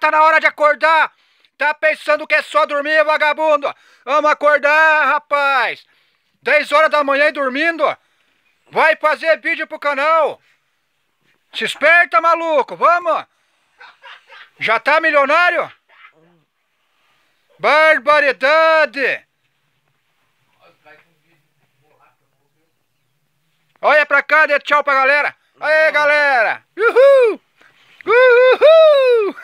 tá na hora de acordar. Tá pensando que é só dormir, vagabundo? Vamos acordar, rapaz. 10 horas da manhã e dormindo. Vai fazer vídeo pro canal. Se esperta, maluco, vamos. Já tá milionário? Barbaridade. Olha pra cá, dê tchau pra galera. Aê, galera. Uhul. Uhul.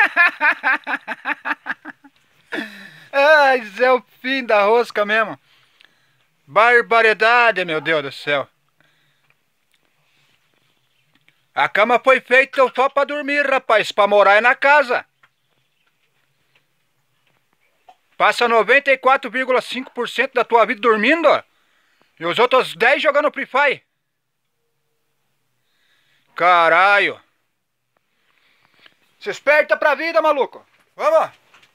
Ai, isso é o fim da rosca mesmo. Barbaridade, meu Deus do céu. A cama foi feita só pra dormir, rapaz. Pra morar é na casa. Passa 94,5% da tua vida dormindo. E os outros 10 jogando Free Fire. Caralho. Se esperta pra vida, maluco. Vamos.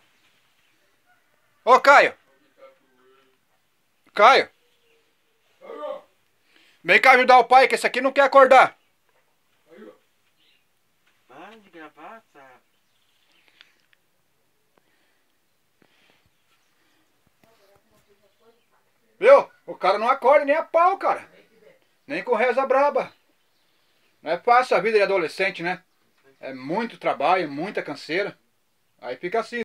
Ô, Caio. Caio. Vem cá ajudar o pai, que esse aqui não quer acordar. Para de gravar, tá? Viu? O cara não acorda nem a pau, cara. Nem com reza braba. Não é fácil a vida de adolescente, né? É muito trabalho, muita canseira. Aí fica assim.